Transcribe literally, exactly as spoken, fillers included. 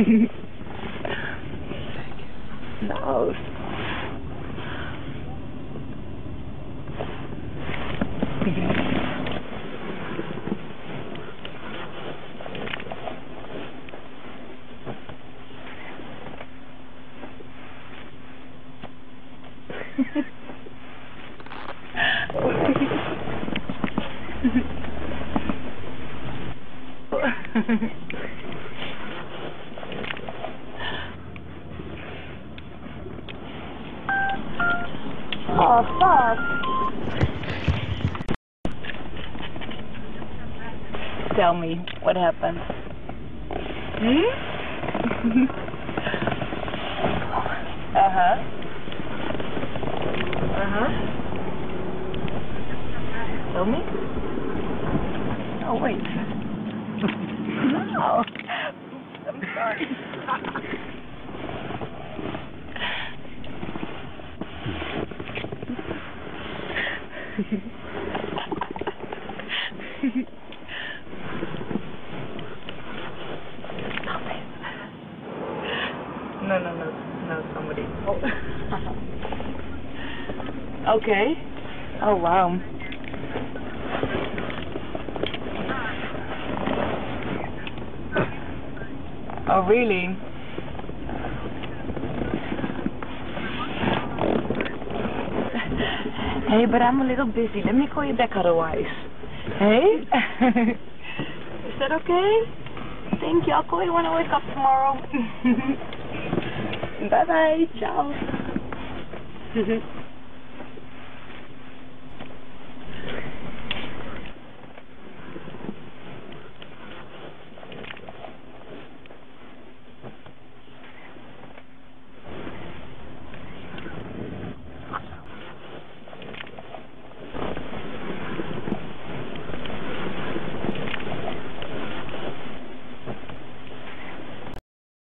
No. Oh, fuck. Tell me, what happened? Hmm? Uh-huh. Uh-huh. Tell me? Oh, wait. No. I'm sorry. Stop it. No, no, no. No, somebody. Oh. Okay. Oh, wow. Oh, really? Hey, but I'm a little busy. Let me call you back otherwise. Hey? Is that okay? Thank you. I'll call you when I wake up tomorrow. Bye-bye. Ciao.